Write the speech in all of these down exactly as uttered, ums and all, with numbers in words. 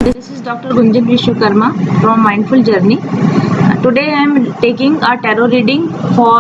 This is Doctor Gunjan Vishwakarma from Mindful Journey. Uh, today I am taking a tarot reading for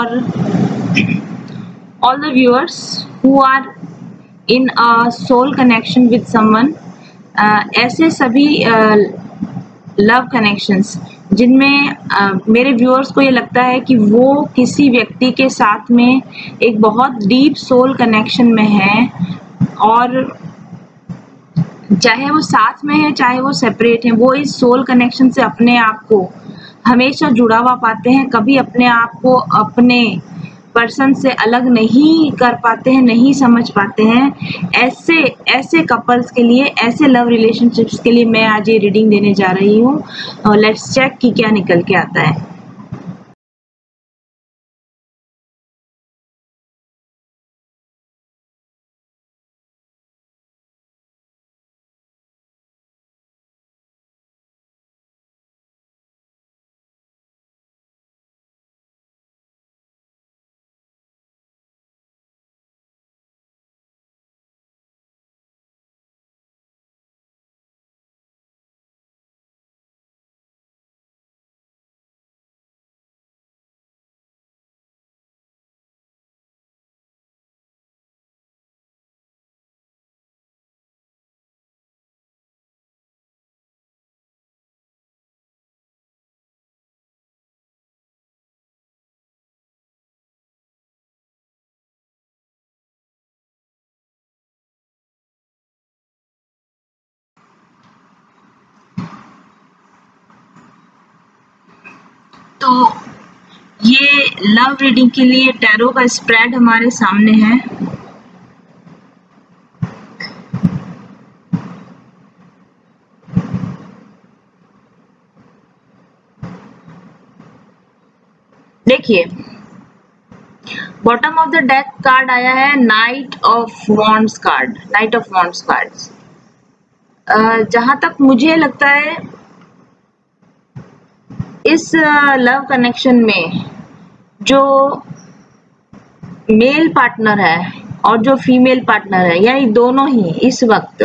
all the viewers who are in a soul connection with someone. Uh, ऐसे सभी love connections जिनमें uh, मेरे viewers को ये लगता है कि वो किसी व्यक्ति के साथ में एक बहुत डीप सोल कनेक्शन में है, और चाहे वो साथ में है चाहे वो सेपरेट है, वो इस सोल कनेक्शन से अपने आप को हमेशा जुड़ा हुआ पाते हैं। कभी अपने आप को अपने पर्सन से अलग नहीं कर पाते हैं, नहीं समझ पाते हैं। ऐसे ऐसे कपल्स के लिए, ऐसे लव रिलेशनशिप्स के लिए मैं आज ये रीडिंग देने जा रही हूँ। लेट्स चेक कि क्या निकल के आता है। तो ये लव रीडिंग के लिए टैरो का स्प्रेड हमारे सामने है। देखिए, bottom of the deck card आया है knight of wands card, knight of wands cards. जहां तक मुझे लगता है इस लव कनेक्शन में जो मेल पार्टनर है और जो फीमेल पार्टनर है, यानी दोनों ही इस वक्त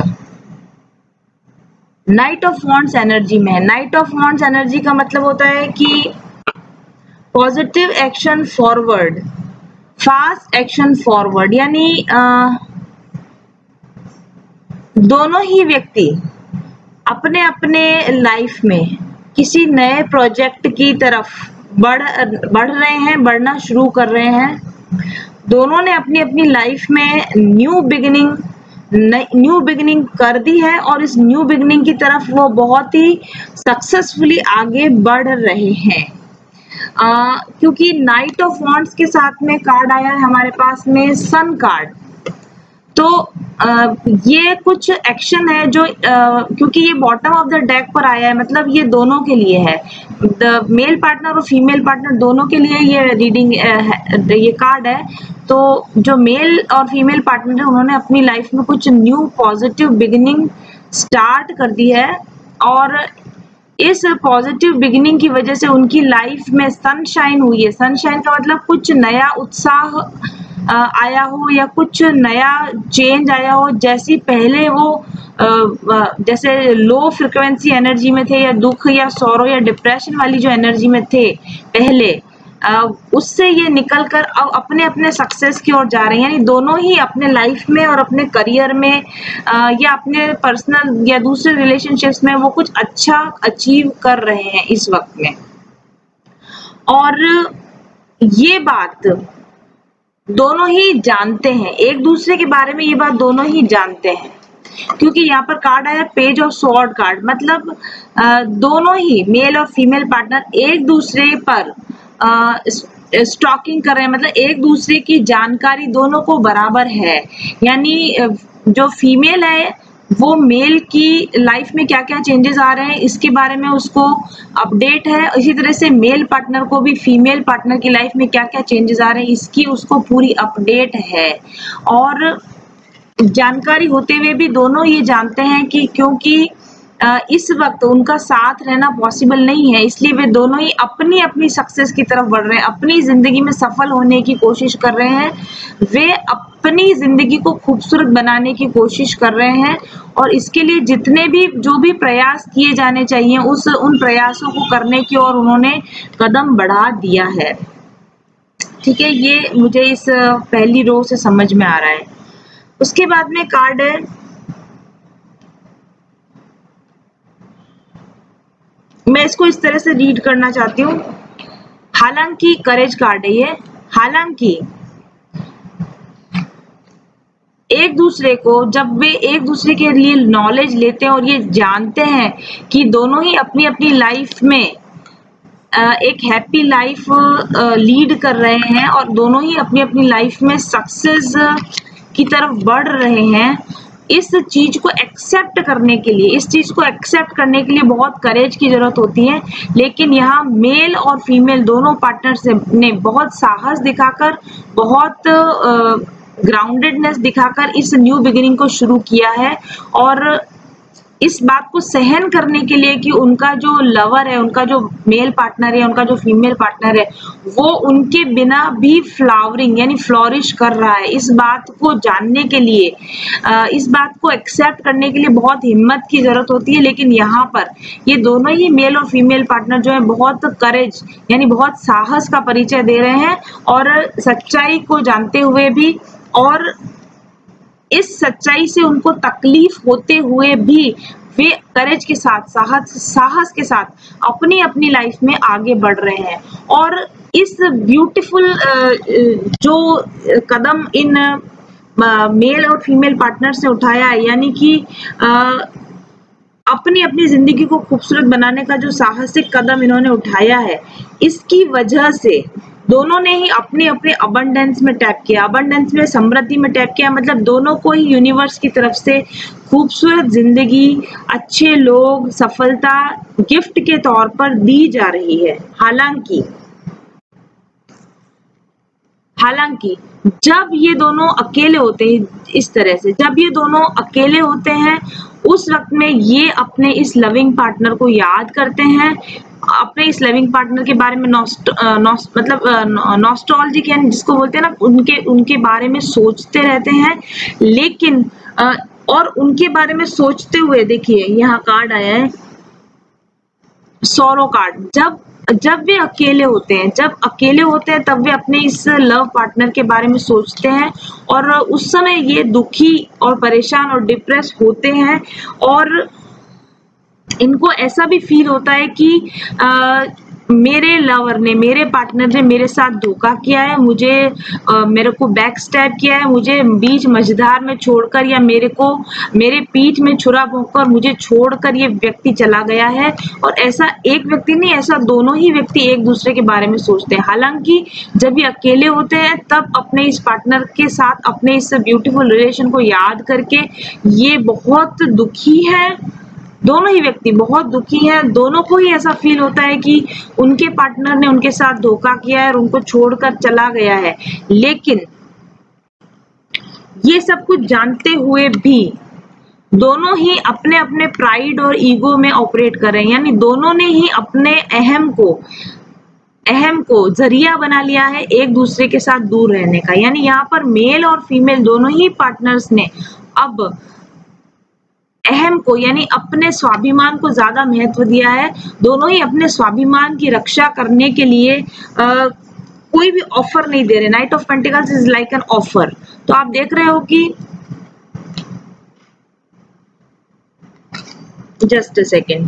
नाइट ऑफ वॉन्ड्स एनर्जी में है। नाइट ऑफ वॉन्ड्स एनर्जी का मतलब होता है कि positive action forward, fast action forward, यानी आ, दोनों ही व्यक्ति अपने अपने लाइफ में किसी नए प्रोजेक्ट की तरफ बढ़ बढ़ रहे हैं, बढ़ना शुरू कर रहे हैं। दोनों ने अपनी अपनी लाइफ में न्यू बिगिनिंग न्यू बिगिनिंग कर दी है, और इस न्यू बिगिनिंग की तरफ वो बहुत ही सक्सेसफुली आगे बढ़ रहे हैं। आ, क्योंकि नाइट ऑफ वॉन्ड्स के साथ में कार्ड आया है हमारे पास में सन कार्ड, तो आ, ये कुछ एक्शन है जो आ, क्योंकि ये बॉटम ऑफ द डेक पर आया है, मतलब ये दोनों के लिए है। द मेल पार्टनर और फीमेल पार्टनर दोनों के लिए ये रीडिंग ये कार्ड है। तो जो मेल और फीमेल पार्टनर है उन्होंने अपनी लाइफ में कुछ न्यू पॉजिटिव बिगिनिंग स्टार्ट कर दी है, और इस पॉजिटिव बिगिनिंग की वजह से उनकी लाइफ में सनशाइन हुई है। सनशाइन का मतलब कुछ नया उत्साह आया हो या कुछ नया चेंज आया हो। जैसी पहले वो जैसे लो फ्रिक्वेंसी एनर्जी में थे, या दुख या सौरो या डिप्रेशन वाली जो एनर्जी में थे पहले, उससे ये निकल कर अब अपने अपने सक्सेस की ओर जा रहे हैं। यानी दोनों ही अपने लाइफ में और अपने करियर में या अपने पर्सनल या दूसरे रिलेशनशिप्स में वो कुछ अच्छा अचीव कर रहे हैं इस वक्त में। और ये बात दोनों ही जानते हैं, एक दूसरे के बारे में ये बात दोनों ही जानते हैं, क्योंकि यहाँ पर कार्ड आया पेज ऑफ स्वॉर्ड कार्ड। मतलब दोनों ही मेल और फीमेल पार्टनर एक दूसरे पर स्टॉकिंग कर रहे हैं, मतलब एक दूसरे की जानकारी दोनों को बराबर है। यानी जो फीमेल है वो मेल की लाइफ में क्या क्या चेंजेस आ रहे हैं इसके बारे में उसको अपडेट है, इसी तरह से मेल पार्टनर को भी फीमेल पार्टनर की लाइफ में क्या क्या चेंजेस आ रहे हैं इसकी उसको पूरी अपडेट है। और जानकारी होते हुए भी दोनों ये जानते हैं कि क्योंकि इस वक्त उनका साथ रहना पॉसिबल नहीं है, इसलिए वे दोनों ही अपनी अपनी सक्सेस की तरफ बढ़ रहे हैं, अपनी जिंदगी में सफल होने की कोशिश कर रहे हैं, वे अपनी जिंदगी को खूबसूरत बनाने की कोशिश कर रहे हैं और इसके लिए जितने भी जो भी प्रयास किए जाने चाहिए उस उन प्रयासों को करने की ओर उन्होंने कदम बढ़ा दिया है। ठीक है, ये मुझे इस पहली रो से समझ में आ रहा है। उसके बाद में कार्ड है मैं इसको इस तरह से रीड करना चाहती हूँ, हालांकि करेज कार्ड है ये। हालांकि एक दूसरे को जब वे एक दूसरे के लिए नॉलेज लेते हैं और ये जानते हैं कि दोनों ही अपनी अपनी लाइफ में एक हैप्पी लाइफ लीड कर रहे हैं और दोनों ही अपनी अपनी लाइफ में सक्सेस की तरफ बढ़ रहे हैं, इस चीज को एक्सेप्ट करने के लिए इस चीज को एक्सेप्ट करने के लिए बहुत करेज की जरूरत होती है। लेकिन यहाँ मेल और फीमेल दोनों पार्टनर्स ने बहुत साहस दिखाकर, बहुत ग्राउंडेडनेस दिखाकर इस न्यू बिगिनिंग को शुरू किया है और इस बात को सहन करने के लिए कि उनका जो लवर है, उनका जो मेल पार्टनर है, उनका जो फीमेल पार्टनर है, वो उनके बिना भी फ्लावरिंग यानी फ्लोरिश कर रहा है, इस बात को जानने के लिए, इस बात को एक्सेप्ट करने के लिए बहुत हिम्मत की जरूरत होती है। लेकिन यहाँ पर ये दोनों ही मेल और फीमेल पार्टनर जो है बहुत करेज यानी बहुत साहस का परिचय दे रहे हैं और सच्चाई को जानते हुए भी और इस सच्चाई से उनको तकलीफ होते हुए भी वे करेज के साथ, साहस साहस के साथ अपनी अपनी लाइफ में आगे बढ़ रहे हैं। और इस ब्यूटीफुल जो कदम इन मेल और फीमेल पार्टनर्स ने उठाया है, यानी कि अपनी अपनी जिंदगी को खूबसूरत बनाने का जो साहसिक कदम इन्होंने उठाया है, इसकी वजह से दोनों ने ही अपने अपने अबंडेंस में टैप किया, अबंडेंस में, समृद्धि में टैप किया। मतलब दोनों को ही यूनिवर्स की तरफ से खूबसूरत जिंदगी, अच्छे लोग, सफलता गिफ्ट के तौर पर दी जा रही है। हालांकि हालांकि जब ये दोनों अकेले होते हैं, इस तरह से जब ये दोनों अकेले होते हैं उस वक्त में ये अपने इस लविंग पार्टनर को याद करते हैं, अपने इस लविंग पार्टनर के बारे में नॉस्ट, नॉस्ट मतलब नॉस्टैल्जिक यानी जिसको बोलते हैं ना, उनके उनके बारे में सोचते रहते हैं। लेकिन और उनके बारे में सोचते हुए देखिए यहाँ कार्ड आया है सॉरो कार्ड। जब जब वे अकेले होते हैं जब अकेले होते हैं तब वे अपने इस लव पार्टनर के बारे में सोचते हैं और उस समय ये दुखी और परेशान और डिप्रेस होते हैं और इनको ऐसा भी फील होता है कि आ, मेरे लवर ने, मेरे पार्टनर ने मेरे साथ धोखा किया है, मुझे आ, मेरे को बैक स्टैब किया है, मुझे बीच मझधार में छोड़कर या मेरे को मेरे पीठ में छुरा भोंककर मुझे छोड़कर ये व्यक्ति चला गया है। और ऐसा एक व्यक्ति नहीं, ऐसा दोनों ही व्यक्ति एक दूसरे के बारे में सोचते हैं। हालांकि जब ये अकेले होते हैं तब अपने इस पार्टनर के साथ अपने इस ब्यूटीफुल रिलेशन को याद करके ये बहुत दुखी है, दोनों ही व्यक्ति बहुत दुखी हैं। दोनों को ही ऐसा फील होता है कि उनके पार्टनर ने उनके साथ धोखा किया है और उनको छोड़कर चला गया है। लेकिन ये सब कुछ जानते हुए भी दोनों ही अपने अपने प्राइड और ईगो में ऑपरेट कर रहे हैं, यानी दोनों ने ही अपने अहम को अहम को जरिया बना लिया है एक दूसरे के साथ दूर रहने का। यानी यहाँ पर मेल और फीमेल दोनों ही पार्टनर्स ने अब अहम को यानी अपने स्वाभिमान को ज्यादा महत्व दिया है। दोनों ही अपने स्वाभिमान की रक्षा करने के लिए आ, कोई भी ऑफर नहीं दे रहे। Knight of pentacles is like an offer. तो आप देख रहे हो कि जस्ट अ सेकेंड,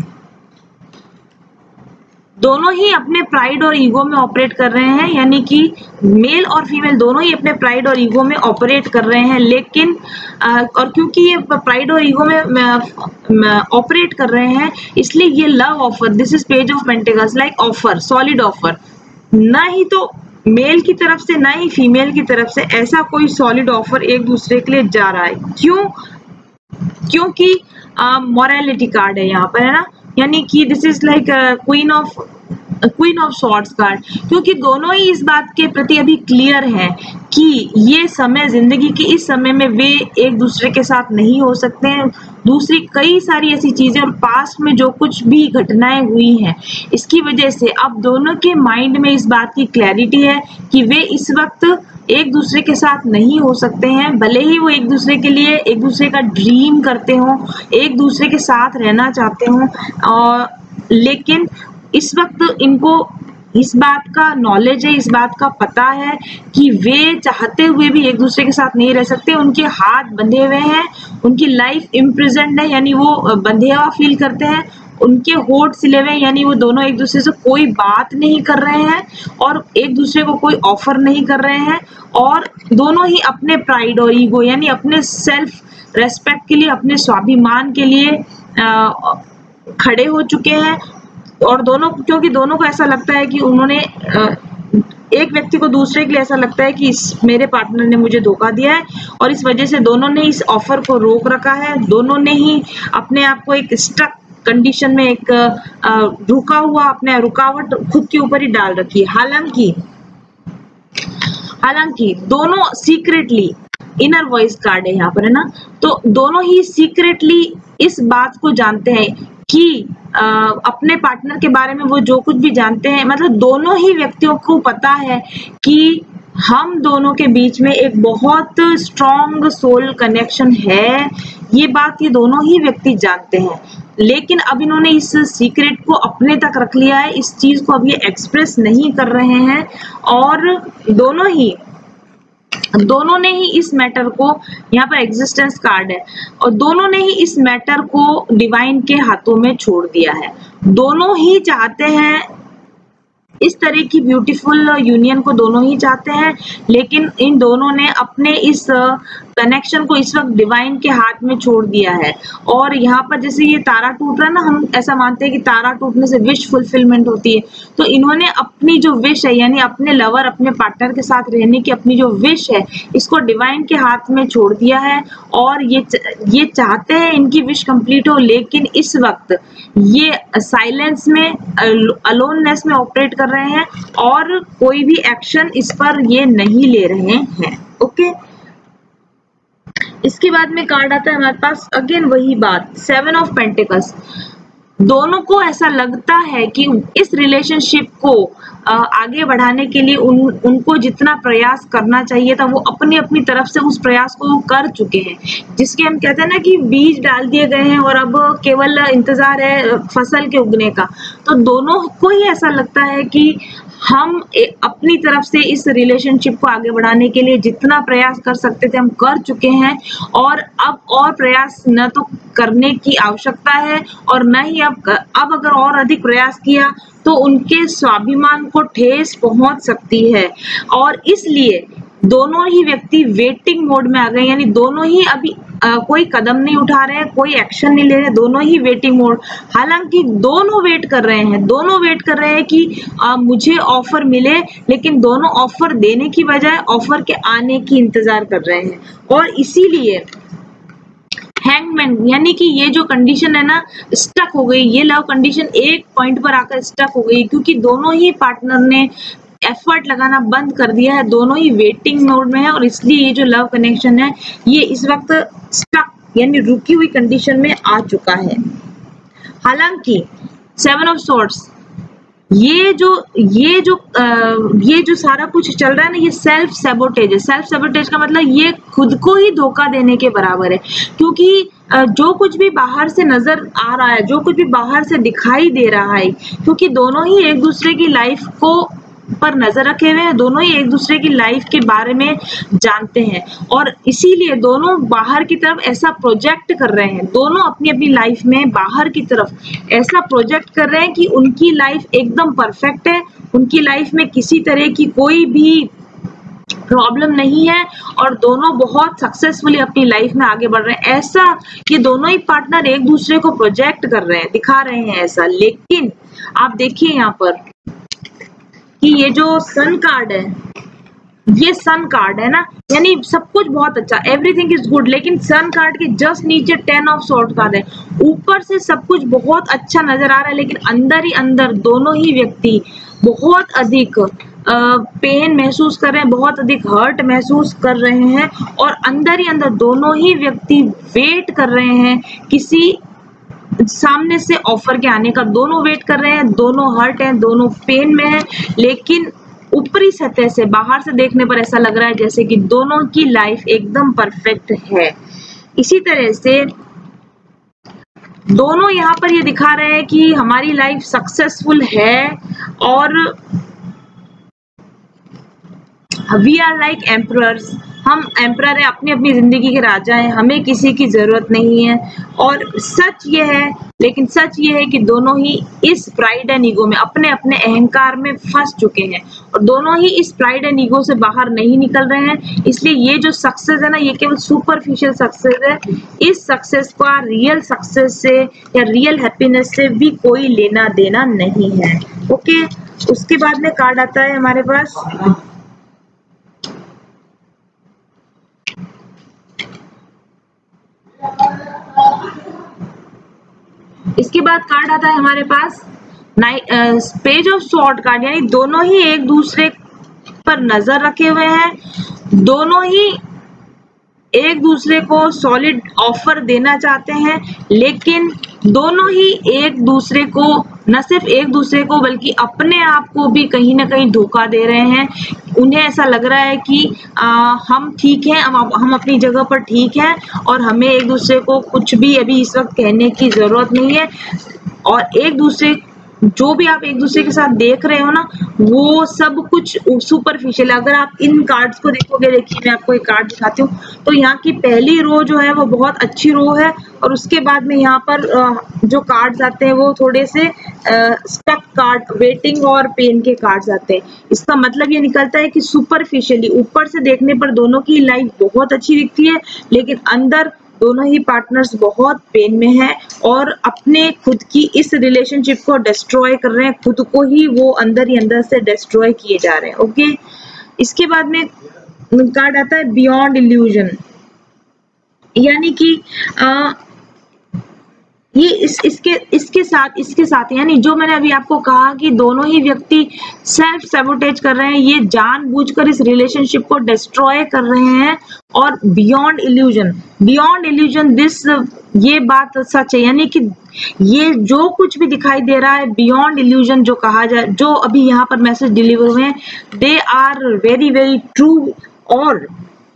दोनों ही अपने प्राइड और ईगो में ऑपरेट कर रहे हैं, यानी कि मेल और फीमेल दोनों ही अपने प्राइड और ईगो में ऑपरेट कर रहे हैं। लेकिन और क्योंकि ये प्राइड और ईगो में ऑपरेट कर रहे हैं इसलिए ये love offer, this is page of pentacles, like offer, solid offer, ना ही तो मेल की तरफ से ना ही फीमेल की तरफ से ऐसा कोई सॉलिड ऑफर एक दूसरे के लिए जा रहा है। क्यों? क्योंकि मॉरलिटी कार्ड है यहाँ पर, है ना, यानी कि this is like queen of queen of swords card, क्योंकि दोनों ही इस बात के प्रति अभी क्लियर हैं कि ये समय, जिंदगी की इस समय में वे एक दूसरे के साथ नहीं हो सकते हैं। दूसरी कई सारी ऐसी चीजें और पास्ट में जो कुछ भी घटनाएं हुई हैं, इसकी वजह से अब दोनों के माइंड में इस बात की क्लैरिटी है कि वे इस वक्त एक दूसरे के साथ नहीं हो सकते हैं। भले ही वो एक दूसरे के लिए एक दूसरे का ड्रीम करते हो, एक दूसरे के साथ रहना चाहते हो, और लेकिन इस वक्त इनको इस बात का नॉलेज है, इस बात का पता है कि वे चाहते हुए भी एक दूसरे के साथ नहीं रह सकते। उनके हाथ बंधे हुए हैं, उनकी लाइफ इम्प्रिजन्ड है, यानी वो बंधे हुआ फील करते हैं। उनके होठ सिले हुए, यानी वो दोनों एक दूसरे से कोई बात नहीं कर रहे हैं और एक दूसरे को कोई ऑफर नहीं कर रहे हैं, और दोनों ही अपने प्राइड और ईगो, यानी अपने सेल्फ रेस्पेक्ट के लिए, अपने स्वाभिमान के लिए आ, खड़े हो चुके हैं। और दोनों, क्योंकि दोनों को ऐसा लगता है कि उन्होंने, एक व्यक्ति को दूसरे के लिए ऐसा लगता है कि इस मेरे पार्टनर ने मुझे धोखा दिया है, और इस वजह से दोनों ने इस ऑफर को रोक रखा है। दोनों ने ही अपने आप को एक स्टक कंडीशन में, एक रुका हुआ, अपने रुकावट खुद के ऊपर ही डाल रखी है। हालांकि हालांकि दोनों सीक्रेटली, इनर वॉइस कार्ड है यहाँ पर, है ना, तो दोनों ही सीक्रेटली इस बात को जानते हैं कि आ, अपने पार्टनर के बारे में वो जो कुछ भी जानते हैं, मतलब दोनों ही व्यक्तियों को पता है कि हम दोनों के बीच में एक बहुत स्ट्रॉन्ग सोल कनेक्शन है। ये बात ये दोनों ही व्यक्ति जानते हैं, लेकिन अब इन्होंने इस सीक्रेट को अपने तक रख लिया है। इस चीज को अब ये एक्सप्रेस नहीं कर रहे हैं, और दोनों ही दोनों ने ही इस मैटर को, यहाँ पर एग्जिस्टेंस कार्ड है, और दोनों ने ही इस मैटर को डिवाइन के हाथों में छोड़ दिया है। दोनों ही चाहते हैं इस तरह की ब्यूटीफुल यूनियन को, दोनों ही चाहते हैं, लेकिन इन दोनों ने अपने इस कनेक्शन को इस वक्त डिवाइन के हाथ में छोड़ दिया है। और यहाँ पर जैसे ये तारा टूट रहा है ना, हम ऐसा मानते हैं कि तारा टूटने से विश फुलफिलमेंट होती है, तो इन्होंने अपनी जो विश है, यानी अपने लवर, अपने पार्टनर के साथ रहने की अपनी जो विश है, इसको डिवाइन के हाथ में छोड़ दिया है। और ये ये चाहते हैं इनकी विश कंप्लीट हो, लेकिन इस वक्त ये साइलेंस में, अलोननेस में ऑपरेट कर रहे हैं, और कोई भी एक्शन इस पर ये नहीं ले रहे हैं। ओके, इसके बाद में कार्ड आता है हमारे पास, अगेन वही बात, सेवन ऑफ पेंटिकल्स। दोनों को ऐसा लगता है कि इस रिलेशनशिप को आगे बढ़ाने के लिए उन उनको जितना प्रयास करना चाहिए था, वो अपनी अपनी तरफ से उस प्रयास को कर चुके हैं, जिसके हम कहते हैं ना कि बीज डाल दिए गए हैं और अब केवल इंतजार है फसल के उगने का। तो दोनों को ही ऐसा लगता है कि हम अपनी तरफ से इस रिलेशनशिप को आगे बढ़ाने के लिए जितना प्रयास कर सकते थे हम कर चुके हैं, और अब और प्रयास न तो करने की आवश्यकता है, और न ही अब अब अगर और अधिक प्रयास किया तो उनके स्वाभिमान को ठेस पहुंच सकती है। और इसलिए दोनों ही व्यक्ति वेटिंग मोड में आ गए, यानी दोनों ही अभी आ, कोई कदम नहीं उठा रहे हैं, कोई एक्शन नहीं ले रहे, दोनों ही वेटिंग मोड। हालांकि दोनों वेट कर रहे हैं, दोनों वेट कर रहे हैं कि आ, मुझे ऑफर मिले, लेकिन दोनों ऑफर देने की बजाय ऑफर के आने की इंतजार कर रहे हैं। और इसीलिए हैंगमैन, यानी कि ये जो कंडीशन है ना, स्टक हो गई, ये लव कंडीशन एक पॉइंट पर आकर स्टक हो गई, क्योंकि दोनों ही पार्टनर ने एफर्ट लगाना बंद कर दिया है, दोनों ही वेटिंग मोड में है, और इसलिए ये जो लव कनेक्शन है ये इस वक्त स्टक, यानी रुकी हुई कंडीशन में आ चुका है। हालांकि सेवन ऑफ सॉर्ड्स, ये जो ये जो आ, ये जो सारा कुछ चल रहा है ना, ये सेल्फ सैबोटेज है। सेल्फ सैबोटेज का मतलब ये खुद को ही धोखा देने के बराबर है, क्योंकि जो कुछ भी बाहर से नजर आ रहा है, जो कुछ भी बाहर से दिखाई दे रहा है, क्योंकि दोनों ही एक दूसरे की लाइफ को पर नजर रखे हुए हैं, दोनों ही एक दूसरे की लाइफ के बारे में जानते हैं, और इसीलिए दोनों बाहर की तरफ ऐसा प्रोजेक्ट कर रहे हैं, दोनों अपनी अपनी लाइफ में बाहर की तरफ ऐसा प्रोजेक्ट कर रहे हैं कि उनकी लाइफ एकदम परफेक्ट है, उनकी लाइफ में किसी तरह की कोई भी प्रॉब्लम नहीं है, और दोनों बहुत सक्सेसफुली अपनी लाइफ में आगे बढ़ रहे हैं। ऐसा कि दोनों ही पार्टनर एक दूसरे को प्रोजेक्ट कर रहे हैं, दिखा रहे हैं ऐसा। लेकिन आप देखिए यहाँ पर कि ये जो सन कार्ड है, ये सन कार्ड है ना, यानी सब कुछ बहुत अच्छा, एवरीथिंग इज गुड, लेकिन सन कार्ड के जस्ट नीचे टेन ऑफ सॉर्ड कार्ड है। ऊपर से सब कुछ बहुत अच्छा नजर आ रहा है, लेकिन अंदर ही अंदर दोनों ही व्यक्ति बहुत अधिक पेन महसूस कर रहे हैं, बहुत अधिक हर्ट महसूस कर रहे हैं, और अंदर ही अंदर दोनों ही व्यक्ति वेट कर रहे हैं किसी सामने से ऑफर के आने का। दोनों वेट कर रहे हैं, दोनों हर्ट हैं, दोनों पेन में हैं, लेकिन ऊपरी सतह से, बाहर से देखने पर ऐसा लग रहा है जैसे कि दोनों की लाइफ एकदम परफेक्ट है। इसी तरह से दोनों यहाँ पर ये दिखा रहे हैं कि हमारी लाइफ सक्सेसफुल है, और वी आर लाइक एम्परर्स, हम एम्परर है, अपनी अपनी जिंदगी के राजा हैं, हमें किसी की जरूरत नहीं है। और सच ये है, लेकिन सच ये है कि दोनों ही इस प्राइड एंड ईगो में, अपने अपने अहंकार में फंस चुके हैं, और दोनों ही इस प्राइड एंड ईगो से बाहर नहीं निकल रहे हैं। इसलिए ये जो सक्सेस है ना, ये केवल सुपरफिशियल सक्सेस है। इस सक्सेस का रियल सक्सेस से या रियल हैप्पीनेस से भी कोई लेना देना नहीं है। ओके, उसके बाद में कार्ड आता है हमारे पास इसके बाद कार्ड आता है हमारे पास पेज ऑफ स्वॉर्ड कार्ड, यानी दोनों ही एक दूसरे पर नजर रखे हुए हैं, दोनों ही एक दूसरे को सॉलिड ऑफर देना चाहते हैं, लेकिन दोनों ही एक दूसरे को, न सिर्फ एक दूसरे को बल्कि अपने आप को भी कहीं ना कहीं धोखा दे रहे हैं। उन्हें ऐसा लग रहा है कि आ, हम ठीक हैं, हम हम अपनी जगह पर ठीक हैं, और हमें एक दूसरे को कुछ भी अभी इस वक्त कहने की जरूरत नहीं है, और एक दूसरे जो भी आप एक दूसरे के साथ देख रहे हो ना, वो सब कुछ सुपरफिशियल। अगर आप इन कार्ड्स को देखोगे, देखिए मैं आपको एक कार्ड दिखाती हूँ, तो यहाँ की पहली रो जो है वो बहुत अच्छी रो है, और उसके बाद में यहाँ पर जो कार्ड्स आते हैं वो थोड़े से स्टक कार्ड, वेटिंग और पेन के कार्ड्स आते हैं। इसका मतलब ये निकलता है कि सुपरफिशियली, ऊपर से देखने पर दोनों की लाइफ बहुत अच्छी दिखती है, लेकिन अंदर दोनों ही पार्टनर्स बहुत पेन में हैं, और अपने खुद की इस रिलेशनशिप को डिस्ट्रॉय कर रहे हैं, खुद को ही वो अंदर ही अंदर से डिस्ट्रॉय किए जा रहे हैं। ओके, इसके बाद में कार्ड आता है बियॉन्ड इल्यूजन, यानी कि आ, ये इस इसके इसके साथ इसके साथ यानी जो मैंने अभी आपको कहा कि दोनों ही व्यक्ति सेल्फ सैबोटेज कर रहे हैं, ये जानबूझकर इस रिलेशनशिप को डिस्ट्रॉय कर रहे हैं। और beyond illusion, beyond illusion this, ये बात सच है, यानी कि ये जो कुछ भी दिखाई दे रहा है बियॉन्ड इल्यूजन जो कहा जाए, जो अभी यहाँ पर मैसेज डिलीवर हुए हैं, they are very very true. और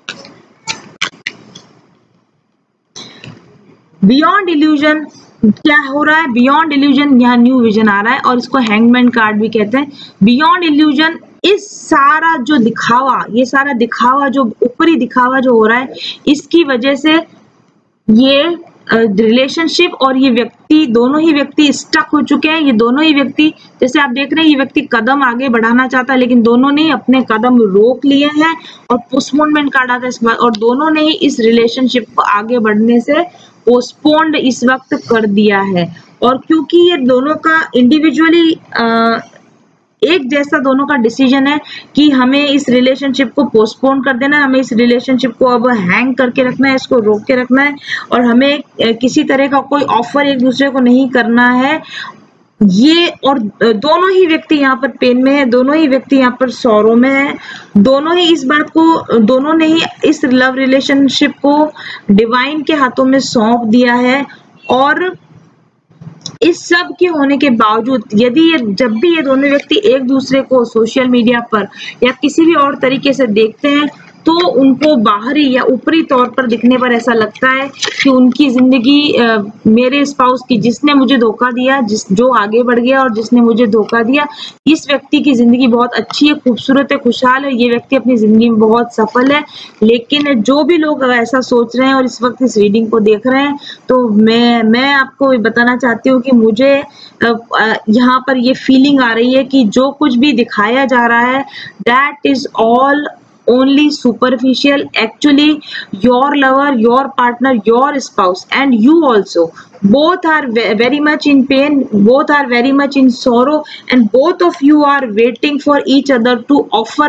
बियॉन्ड इल्यूजन क्या हो रहा है, बियॉन्ड इल्यूजन यहाँ न्यू विजन आ रहा है, और इसको हैंगमैन कार्ड भी कहते हैं। बियॉन्ड इल्यूजन, इस सारा जो दिखावा, ये सारा दिखावा, जो ऊपरी दिखावा जो हो रहा है, इसकी वजह से ये रिलेशनशिप और ये व्यक्ति, दोनों ही व्यक्ति स्टक हो चुके हैं। ये दोनों ही व्यक्ति, जैसे आप देख रहे हैं, ये व्यक्ति कदम आगे बढ़ाना चाहता है, लेकिन दोनों ने अपने कदम रोक लिए हैं, और पोस्टपोनमेंट कार्ड आता है इसके बाद, और दोनों ने ही इस रिलेशनशिप को आगे बढ़ने से पोस्टपोन्ड इस वक्त कर दिया है। और क्योंकि ये दोनों का इंडिविजुअली एक जैसा दोनों का डिसीजन है कि हमें इस रिलेशनशिप को पोस्टपोन कर देना है, हमें इस रिलेशनशिप को अब हैंग करके रखना है, इसको रोक के रखना है, और हमें किसी तरह का कोई ऑफर एक दूसरे को नहीं करना है। ये, और दोनों ही व्यक्ति यहाँ पर पेन में है, दोनों ही व्यक्ति यहाँ पर सौरों में है, दोनों ही इस बात को, दोनों ने ही इस लव रिलेशनशिप को डिवाइन के हाथों में सौंप दिया है। और इस सब के होने के बावजूद, यदि ये जब भी ये दोनों व्यक्ति एक दूसरे को सोशल मीडिया पर या किसी भी और तरीके से देखते हैं, तो उनको बाहरी या ऊपरी तौर पर दिखने पर ऐसा लगता है कि उनकी जिंदगी आ, मेरे स्पाउस की, जिसने मुझे धोखा दिया, जिस जो आगे बढ़ गया और जिसने मुझे धोखा दिया, इस व्यक्ति की जिंदगी बहुत अच्छी है, खूबसूरत है, खुशहाल है, ये व्यक्ति अपनी जिंदगी में बहुत सफल है। लेकिन जो भी लोग ऐसा सोच रहे हैं और इस वक्त इस रीडिंग को देख रहे हैं, तो मैं मैं आपको बताना चाहती हूँ कि मुझे यहाँ पर ये फीलिंग आ रही है कि जो कुछ भी दिखाया जा रहा है, that is all only superficial. Actually your lover, your partner, your spouse and you also, both are very much in pain, both are very much in sorrow, and both of you are waiting for each other to offer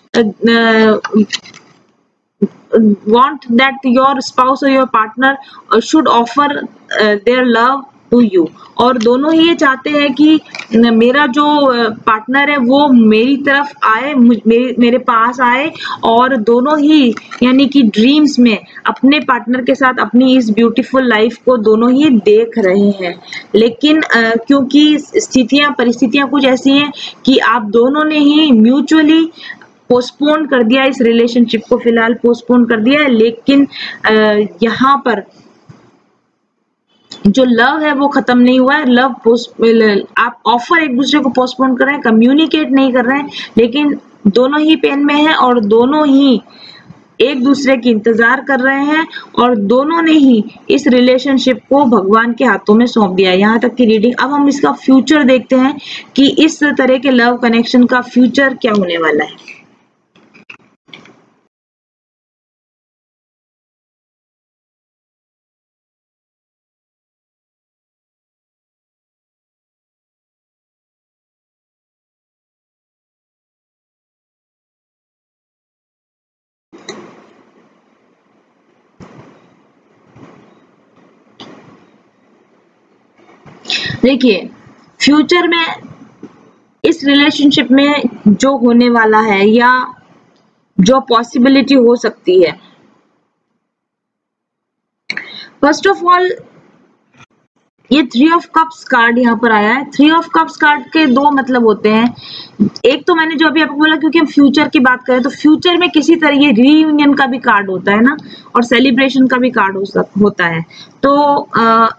want that your spouse or your partner uh, should offer uh, their love to you, और दोनों ही ये चाहते हैं कि न- मेरा जो partner है वो मेरी तरफ आए, मुझ- मेरे मेरे पास आए, और दोनों ही यानी कि ड्रीम्स में अपने पार्टनर के साथ अपनी इस ब्यूटीफुल लाइफ को दोनों ही देख रहे हैं। लेकिन अ, क्योंकि स्थितियां परिस्थितियां कुछ ऐसी हैं कि आप दोनों ने ही म्यूचुअली पोस्टपोन कर दिया इस रिलेशनशिप को, फिलहाल पोस्टपोन कर दिया है, लेकिन यहाँ पर जो लव है वो खत्म नहीं हुआ है। लव पोस्ट आप ऑफर एक दूसरे को पोस्टपोन कर रहे हैं, कम्युनिकेट नहीं कर रहे हैं, लेकिन दोनों ही पेन में है और दोनों ही एक दूसरे की इंतजार कर रहे हैं, और दोनों ने ही इस रिलेशनशिप को भगवान के हाथों में सौंप दिया है। यहाँ तक की रीडिंग। अब हम इसका फ्यूचर देखते हैं कि इस तरह के लव कनेक्शन का फ्यूचर क्या होने वाला है। देखिए, फ्यूचर में इस रिलेशनशिप में जो होने वाला है या जो पॉसिबिलिटी हो सकती है, फर्स्ट ऑफ ऑल ये थ्री ऑफ कप्स कार्ड यहाँ पर आया है। थ्री ऑफ कप्स कार्ड के दो मतलब होते हैं। एक तो मैंने जो अभी आपको बोला, क्योंकि हम फ्यूचर की बात करें तो फ्यूचर में किसी तरह ये रीयूनियन का भी कार्ड होता है ना, और सेलिब्रेशन का भी कार्ड हो सक, होता है। तो आ,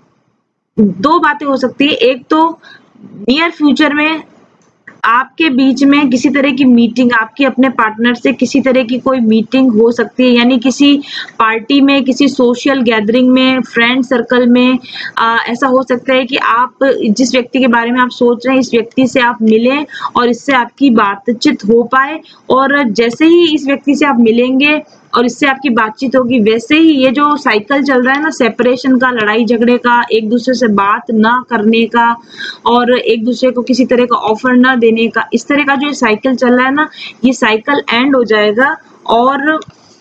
दो बातें हो सकती है। एक तो नियर फ्यूचर में आपके बीच में किसी तरह की मीटिंग, आपके अपने पार्टनर से किसी तरह की कोई मीटिंग हो सकती है, यानी किसी पार्टी में, किसी सोशल गैदरिंग में, फ्रेंड सर्कल में। आ, ऐसा हो सकता है कि आप जिस व्यक्ति के बारे में आप सोच रहे हैं, इस व्यक्ति से आप मिलें और इससे आपकी बातचीत हो पाए, और जैसे ही इस व्यक्ति से आप मिलेंगे और इससे आपकी बातचीत होगी, वैसे ही ये जो साइकिल चल रहा है ना, सेपरेशन का, लड़ाई झगड़े का, एक दूसरे से बात ना करने का और एक दूसरे को किसी तरह का ऑफर ना देने का, इस तरह का जो साइकिल चल रहा है ना, ये साइकिल एंड हो जाएगा। और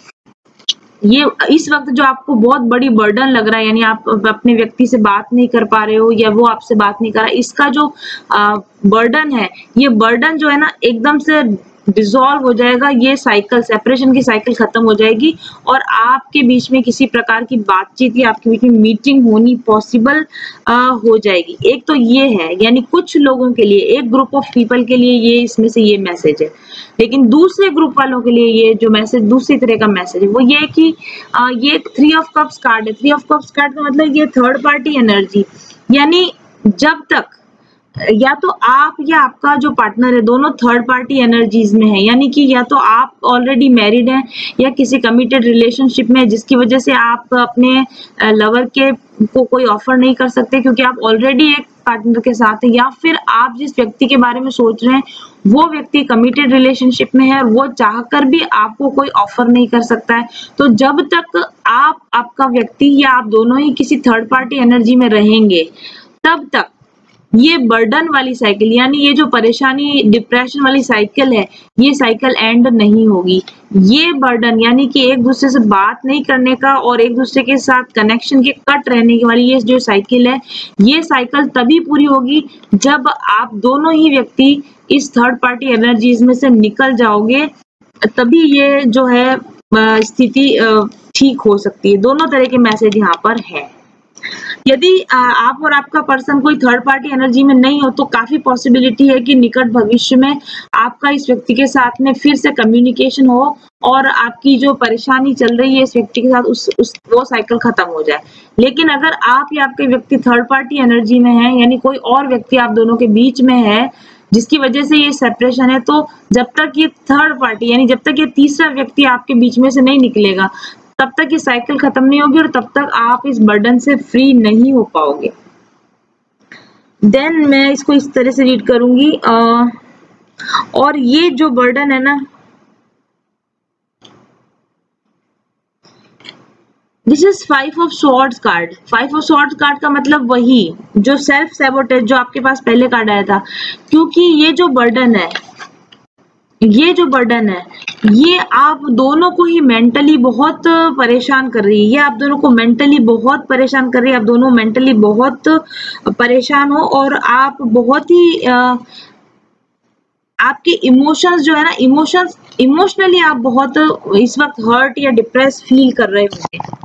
ये इस वक्त जो आपको बहुत बड़ी बर्डन लग रहा है, यानी आप अपने व्यक्ति से बात नहीं कर पा रहे हो या वो आपसे बात नहीं कर रहा है, इसका जो बर्डन है, ये बर्डन जो है ना एकदम से डिसॉल्व हो जाएगा। ये साइकिल, सेपरेशन की साइकिल खत्म हो जाएगी और आपके बीच में किसी प्रकार की बातचीत या आपके बीच में मीटिंग होनी पॉसिबल हो जाएगी। एक तो ये है, यानी कुछ लोगों के लिए, एक ग्रुप ऑफ पीपल के लिए ये इसमें से ये मैसेज है। लेकिन दूसरे ग्रुप वालों के लिए ये जो मैसेज, दूसरी तरह का मैसेज है, वो ये है कि आ, ये थ्री ऑफ कप्स कार्ड है। थ्री ऑफ कप्स कार्ड का मतलब ये थर्ड पार्टी एनर्जी, यानी जब तक या तो आप या आपका जो पार्टनर है, दोनों थर्ड पार्टी एनर्जीज में है, यानी कि या तो आप ऑलरेडी मैरिड हैं या किसी कमिटेड रिलेशनशिप में, जिसकी वजह से आप अपने लवर के को कोई ऑफर नहीं कर सकते क्योंकि आप ऑलरेडी एक पार्टनर के साथ हैं, या फिर आप जिस व्यक्ति के बारे में सोच रहे हैं वो व्यक्ति कमिटेड रिलेशनशिप में है और वो चाहकर भी आपको कोई ऑफर नहीं कर सकता है। तो जब तक आप, आपका व्यक्ति या आप दोनों ही किसी थर्ड पार्टी एनर्जी में रहेंगे, तब तक ये बर्डन वाली साइकिल, यानी ये जो परेशानी, डिप्रेशन वाली साइकिल है, ये साइकिल एंड नहीं होगी। ये बर्डन, यानी कि एक दूसरे से बात नहीं करने का और एक दूसरे के साथ कनेक्शन के कट रहने की वाली ये जो साइकिल है, ये साइकिल तभी पूरी होगी जब आप दोनों ही व्यक्ति इस थर्ड पार्टी एनर्जीज में से निकल जाओगे, तभी ये जो है स्थिति ठीक हो सकती है। दोनों तरह के मैसेज यहाँ पर है। यदि आप और आपका पर्सन कोई थर्ड पार्टी एनर्जी में नहीं हो, तो काफी पॉसिबिलिटी है कि निकट भविष्य में आपका इस व्यक्ति के साथ में फिर से कम्युनिकेशन हो और आपकी जो परेशानी चल रही है इस व्यक्ति के साथ, उस, उस वो साइकिल खत्म हो जाए। लेकिन अगर आप या आपके व्यक्ति थर्ड पार्टी एनर्जी में है, यानी कोई और व्यक्ति आप दोनों के बीच में है जिसकी वजह से ये सेपरेशन है, तो जब तक ये थर्ड पार्टी, यानी जब तक ये तीसरा व्यक्ति आपके बीच में से नहीं निकलेगा, तब तक ये साइकिल खत्म नहीं होगी और तब तक आप इस बर्डन से फ्री नहीं हो पाओगे। देन मैं इसको इस तरह से रीड करूंगी। आ, और ये जो बर्डन है ना, this is five of swords card. Five of swords card का मतलब वही जो सेल्फ सैबोटेज, जो आपके पास पहले कार्ड आया था। क्योंकि ये जो बर्डन है, ये जो बर्डन है ये आप दोनों को ही मेंटली बहुत परेशान कर रही है, ये आप दोनों को मेंटली बहुत परेशान कर रही है, आप दोनों मेंटली बहुत परेशान हो और आप बहुत ही आ, आपके इमोशंस जो है ना, इमोशंस इमोशनली आप बहुत इस वक्त हर्ट या डिप्रेस फील कर रहे होंगे।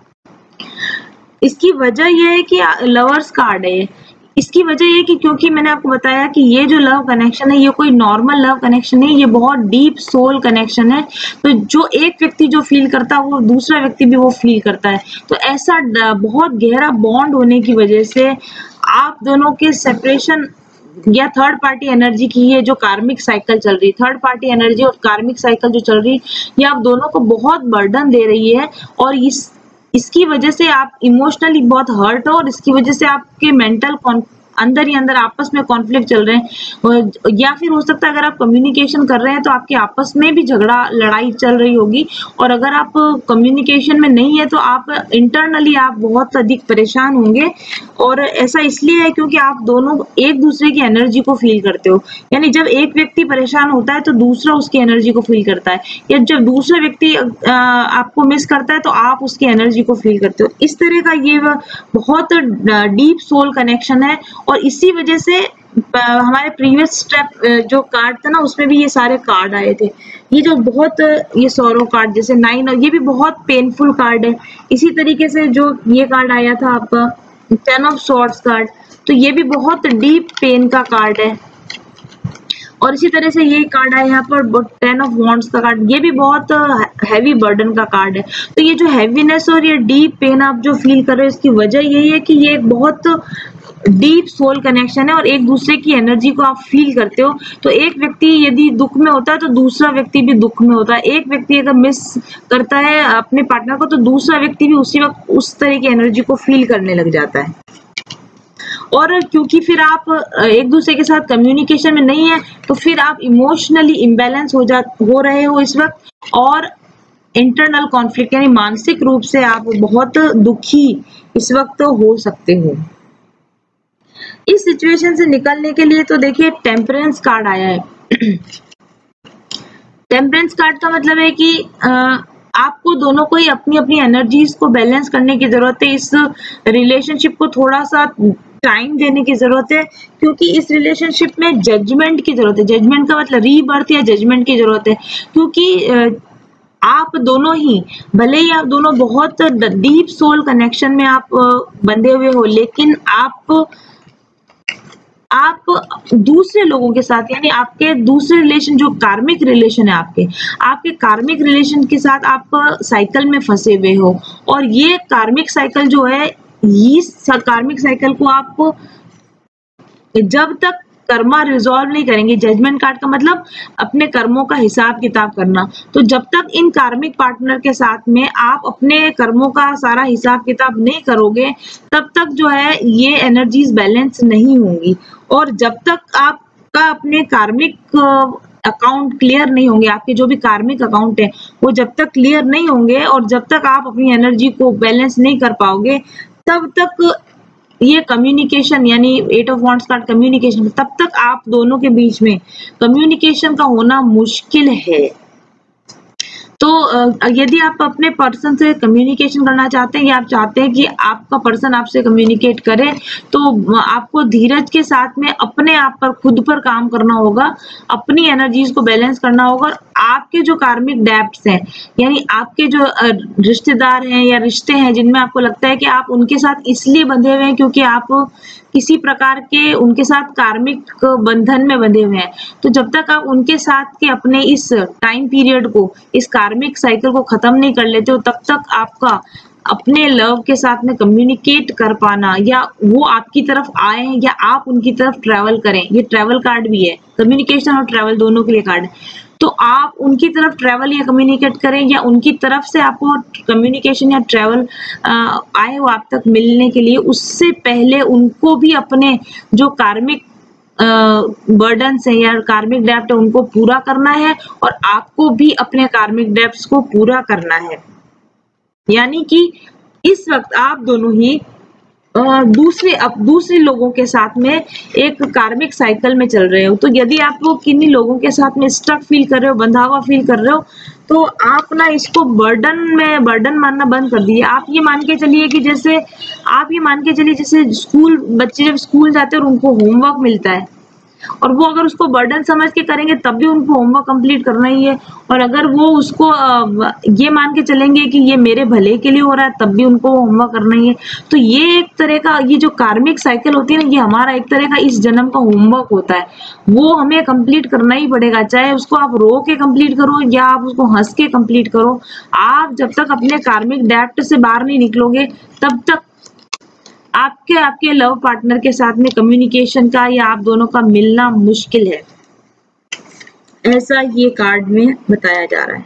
इसकी वजह यह है कि लवर्स कार्ड है। इसकी वजह ये कि क्योंकि मैंने आपको बताया कि ये जो लव कनेक्शन है ये कोई नॉर्मल लव कनेक्शन नहीं, ये बहुत डीप सोल कनेक्शन है। तो जो एक व्यक्ति जो फील करता है वो दूसरा व्यक्ति भी वो फील करता है। तो ऐसा बहुत गहरा बॉन्ड होने की वजह से आप दोनों के सेपरेशन या थर्ड पार्टी एनर्जी की ये जो कार्मिक साइकिल चल रही है, थर्ड पार्टी एनर्जी और कार्मिक साइकिल जो चल रही है, ये आप दोनों को बहुत बर्डन दे रही है और इस इसकी वजह से आप इमोशनली बहुत हर्ट हो और इसकी वजह से आपके मेंटल अंदर ही अंदर आपस में कॉन्फ्लिक्ट चल रहे हैं। या फिर हो सकता है अगर आप कम्युनिकेशन कर रहे हैं तो आपके आपस में भी झगड़ा लड़ाई चल रही होगी, और अगर आप कम्युनिकेशन में नहीं है तो आप इंटरनली आप बहुत अधिक परेशान होंगे। और ऐसा इसलिए है क्योंकि आप दोनों एक दूसरे की एनर्जी को फील करते हो, यानी जब एक व्यक्ति परेशान होता है तो दूसरा उसकी एनर्जी को फील करता है, या जब दूसरा व्यक्ति आपको मिस करता है तो आप उसकी एनर्जी को फील करते हो। इस तरह का ये बहुत डीप सोल कनेक्शन है और इसी वजह से हमारे प्रीवियस स्टेप जो कार्ड था ना उसमें भी ये सारे कार्ड आए थे। ये जो बहुत ये सौरव कार्ड जैसे नाइन, ये भी बहुत पेनफुल कार्ड है। इसी तरीके से जो ये कार्ड आया था आपका टेन ऑफ सॉर्ड्स कार्ड, तो ये भी बहुत डीप पेन का कार्ड है। और इसी तरह से ये कार्ड है यहाँ पर टेन ऑफ वॉन्ड्स का कार्ड, ये भी बहुत हैवी बर्डन का कार्ड है। तो ये जो हैवीनेस और ये डीप पेन आप जो फील कर रहे हो इसकी वजह यही है कि ये एक बहुत डीप सोल कनेक्शन है और एक दूसरे की एनर्जी को आप फील करते हो। तो एक व्यक्ति यदि दुख में होता है तो दूसरा व्यक्ति भी दुख में होता है। एक व्यक्ति अगर मिस करता है अपने पार्टनर को तो दूसरा व्यक्ति भी उसी वक्त उस तरह की एनर्जी को फील करने लग जाता है। और क्योंकि फिर आप एक दूसरे के साथ कम्युनिकेशन में नहीं है तो फिर आप इमोशनली इम्बैलेंस हो जा हो रहे हो इस वक्त, और इंटरनल कॉन्फ्लिक्ट यानी मानसिक रूप से आप बहुत दुखी इस वक्त हो सकते हो। इस सिचुएशन से निकलने के लिए तो देखिए टेम्परेंस कार्ड आया है। टेम्परेंस कार्ड का मतलब है कि आ, आपको दोनों को ही अपनी अपनी एनर्जीज को बैलेंस करने की जरूरत है। इस रिलेशनशिप को थोड़ा सा टाइम देने की जरूरत है क्योंकि इस रिलेशनशिप में जजमेंट की जरूरत है। जजमेंट का मतलब रीबर्थ या जजमेंट की जरूरत है, क्योंकि आप दोनों ही भले ही आप दोनों बहुत डीप सोल कनेक्शन में आप बंधे हुए हो, लेकिन आप आप दूसरे लोगों के साथ यानी आपके दूसरे रिलेशन जो कार्मिक रिलेशन है आपके आपके कार्मिक रिलेशन के साथ आप साइकिल में फंसे हुए हो। और ये कार्मिक साइकिल जो है, इस कार्मिक साइकिल को आप जब तक कर्मा रिजॉल्व नहीं करेंगे, जजमेंट कार्ड का मतलब अपने कर्मों का हिसाब किताब करना, तो जब तक इन कार्मिक पार्टनर के साथ में आप अपने कर्मों का सारा हिसाब किताब नहीं करोगे तब तक जो है ये एनर्जीज बैलेंस नहीं होंगी। और जब तक आपका अपने कार्मिक अकाउंट क्लियर नहीं होंगे, आपके जो भी कार्मिक अकाउंट है वो जब तक क्लियर नहीं होंगे और जब तक आप अपनी एनर्जी को बैलेंस नहीं कर पाओगे तब तक ये कम्युनिकेशन यानी eight of wands card communication, तब तक आप दोनों के बीच में कम्युनिकेशन का होना मुश्किल है। तो यदि आप अपने पर्सन से कम्युनिकेशन करना चाहते हैं या आप चाहते हैं कि आपका पर्सन आपसे कम्युनिकेट करे, तो आपको धीरज के साथ में अपने आप पर खुद पर काम करना होगा, अपनी एनर्जीज को बैलेंस करना होगा। आपके जो कार्मिक डेब्ट्स हैं यानी आपके जो रिश्तेदार हैं या रिश्ते हैं जिनमें आपको लगता है कि आप उनके साथ इसलिए बंधे हुए हैं क्योंकि आप किसी प्रकार के उनके साथ कार्मिक बंधन में बंधे हुए हैं, तो जब तक आप उनके साथ के अपने इस टाइम पीरियड को, इस कार्मिक साइकिल को खत्म नहीं कर लेते हो तब तक आपका अपने लव के साथ में कम्युनिकेट कर पाना या वो आपकी तरफ आए या आप उनकी तरफ ट्रैवल करें, ये ट्रैवल कार्ड भी है, कम्युनिकेशन और ट्रैवल दोनों के लिए कार्ड है। तो आप उनकी तरफ ट्रैवल या कम्युनिकेट करें या उनकी तरफ से आपको कम्युनिकेशन या ट्रैवल आए हो आप तक मिलने के लिए, उससे पहले उनको भी अपने जो कार्मिक बर्डन है या कार्मिक डेब्ट है उनको पूरा करना है और आपको भी अपने कार्मिक डेब्ट्स को पूरा करना है। यानी कि इस वक्त आप दोनों ही दूसरे अब दूसरे लोगों के साथ में एक कार्मिक साइकिल में चल रहे हो। तो यदि आप वो किन्हीं लोगों के साथ में स्टक फील कर रहे हो, बंधा हुआ फील कर रहे हो, तो आप ना इसको बर्डन में बर्डन मानना बंद कर दिए। आप ये मान के चलिए कि जैसे आप ये मान के चलिए जैसे स्कूल बच्चे जब स्कूल जाते हैं और उनको होमवर्क मिलता है, और वो अगर उसको बर्डन समझ के करेंगे तब भी उनको होमवर्क कंप्लीट करना ही है, और अगर वो उसको ये मान के चलेंगे कि ये मेरे भले के लिए हो रहा है तब भी उनको होमवर्क करना ही है। तो ये एक तरह का ये जो कार्मिक साइकिल होती है ना, ये हमारा एक तरह का इस जन्म का होमवर्क होता है, वो हमें कंप्लीट करना ही पड़ेगा, चाहे उसको आप रो के कंप्लीट करो या आप उसको हंस के कंप्लीट करो। आप जब तक अपने कार्मिक डेप्ट से बाहर नहीं निकलोगे तब तक आपके आपके लव पार्टनर के साथ में कम्युनिकेशन का या आप दोनों का मिलना मुश्किल है, ऐसा ये कार्ड में बताया जा रहा है।